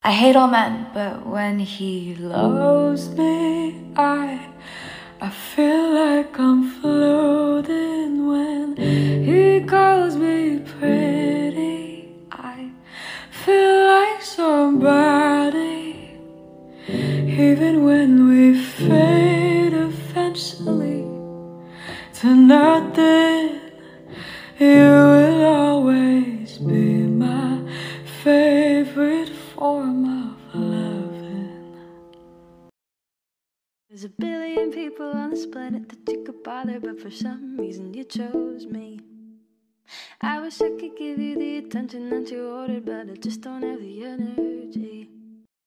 I hate all men, but when he loves me, I feel like I'm floating. When he calls me pretty, I feel like somebody. Even when we fade eventually to nothing, you will always be my favorite form of loving. There's a billion people on this planet that you could bother, but for some reason you chose me. I wish I could give you the attention that you ordered, but I just don't have the energy.